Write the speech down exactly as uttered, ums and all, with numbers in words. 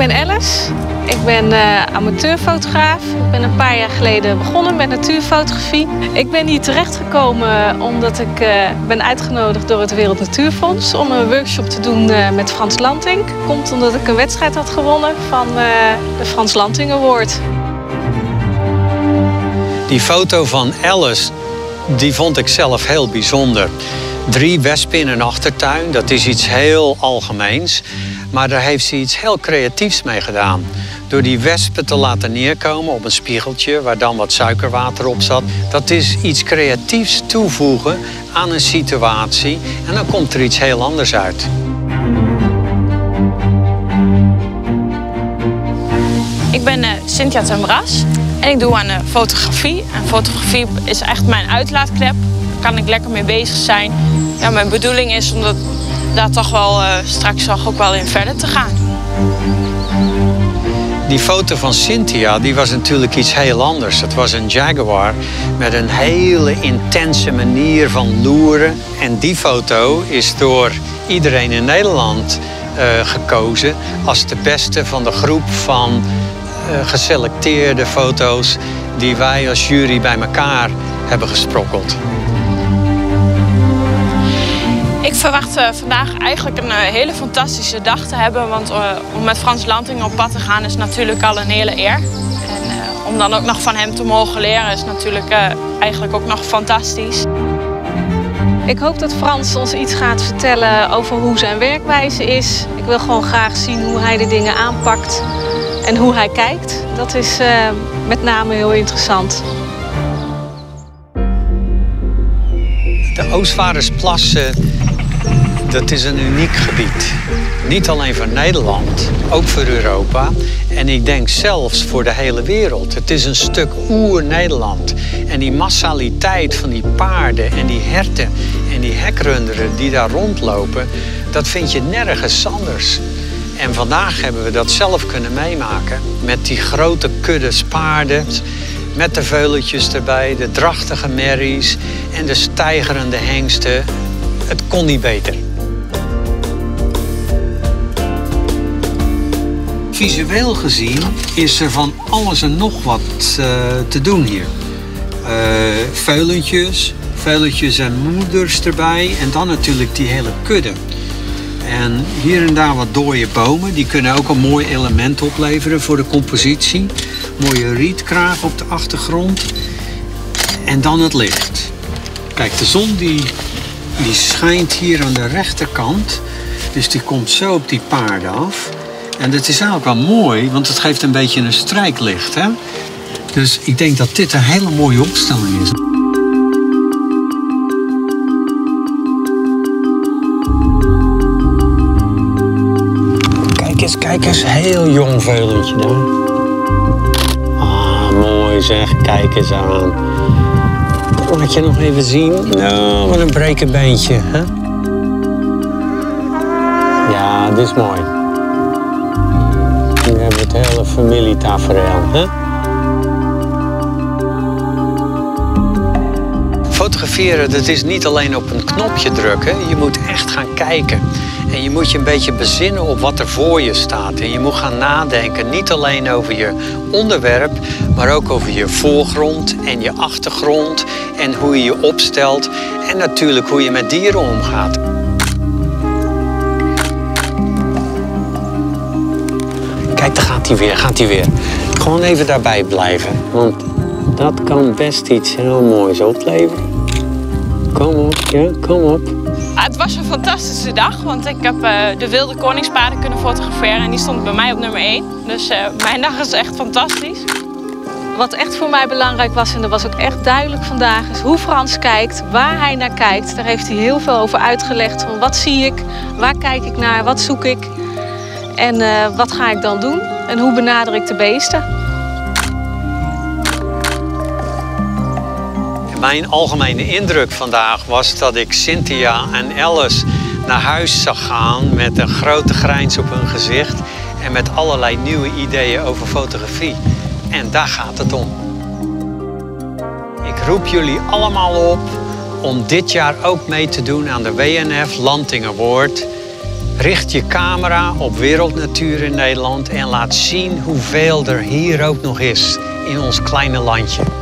ben Alice. Ik ben uh, amateurfotograaf. Ik ben een paar jaar geleden begonnen met natuurfotografie. Ik ben hier terechtgekomen omdat ik uh, ben uitgenodigd door het Wereld Natuurfonds om een workshop te doen uh, met Frans Lantinck. Komt omdat ik een wedstrijd had gewonnen van uh, de Frans Lantinck Award. Die foto van Alice, die vond ik zelf heel bijzonder. Drie wespen in een achtertuin, dat is iets heel algemeens. Maar daar heeft ze iets heel creatiefs mee gedaan. Door die wespen te laten neerkomen op een spiegeltje waar dan wat suikerwater op zat. Dat is iets creatiefs toevoegen aan een situatie en dan komt er iets heel anders uit. Ik ben uh, Cynthia ten Bras en ik doe aan uh, fotografie. En fotografie is echt mijn uitlaatklep. Daar kan ik lekker mee bezig zijn. Ja, mijn bedoeling is om dat, daar toch wel uh, straks ook wel in verder te gaan. Die foto van Cynthia die was natuurlijk iets heel anders. Het was een Jaguar met een hele intense manier van loeren. En die foto is door iedereen in Nederland uh, gekozen als de beste van de groep van uh, geselecteerde foto's die wij als jury bij elkaar hebben gesprokkeld. Ik verwacht uh, vandaag eigenlijk een uh, hele fantastische dag te hebben, want uh, om met Frans Lantinck op pad te gaan is natuurlijk al een hele eer. En uh, om dan ook nog van hem te mogen leren is natuurlijk uh, eigenlijk ook nog fantastisch. Ik hoop dat Frans ons iets gaat vertellen over hoe zijn werkwijze is. Ik wil gewoon graag zien hoe hij de dingen aanpakt en hoe hij kijkt. Dat is uh, met name heel interessant. De Oostvaardersplassen, dat is een uniek gebied. Niet alleen voor Nederland, ook voor Europa. En ik denk zelfs voor de hele wereld. Het is een stuk oer-Nederland. En die massaliteit van die paarden en die herten en die hekrunderen die daar rondlopen, dat vind je nergens anders. En vandaag hebben we dat zelf kunnen meemaken. Met die grote kuddes paarden. Met de veuletjes erbij, de drachtige merries en de steigerende hengsten. Het kon niet beter. Visueel gezien is er van alles en nog wat uh, te doen hier. Uh, veulentjes, veulentjes en moeders erbij en dan natuurlijk die hele kudde. En hier en daar wat dode bomen, die kunnen ook een mooi element opleveren voor de compositie. Mooie rietkraag op de achtergrond. En dan het licht. Kijk, de zon die, die schijnt hier aan de rechterkant. Dus die komt zo op die paarden af. En dat is eigenlijk wel mooi, want het geeft een beetje een strijklicht. Hè? Dus ik denk dat dit een hele mooie opstelling is. Kijk eens, kijk eens, heel jong veulentje daar. Ah, mooi zeg, kijk eens aan. Laat je nog even zien. Nou, wat een brekenbeentje, hè? Ja, dit is mooi. Nu hebben we het hele familietafereel, hè? Fotograferen, dat is niet alleen op een knopje drukken. Je moet echt gaan kijken. En je moet je een beetje bezinnen op wat er voor je staat. En je moet gaan nadenken, niet alleen over je onderwerp, maar ook over je voorgrond en je achtergrond. En hoe je je opstelt. En natuurlijk hoe je met dieren omgaat. Kijk, daar gaat hij weer, gaat hij weer. Gewoon even daarbij blijven. Want dat kan best iets heel moois opleveren. Kom op, ja, kom op. Ah, het was een fantastische dag, want ik heb uh, de wilde koningspaarden kunnen fotograferen en die stond bij mij op nummer één. Dus uh, mijn dag is echt fantastisch. Wat echt voor mij belangrijk was, en dat was ook echt duidelijk vandaag, is hoe Frans kijkt, waar hij naar kijkt. Daar heeft hij heel veel over uitgelegd. Van wat zie ik, waar kijk ik naar, wat zoek ik en uh, wat ga ik dan doen en hoe benader ik de beesten. Mijn algemene indruk vandaag was dat ik Cynthia en Alice naar huis zag gaan met een grote grijns op hun gezicht en met allerlei nieuwe ideeën over fotografie. En daar gaat het om. Ik roep jullie allemaal op om dit jaar ook mee te doen aan de W N F Lantinck Award. Richt je camera op wereldnatuur in Nederland en laat zien hoeveel er hier ook nog is in ons kleine landje.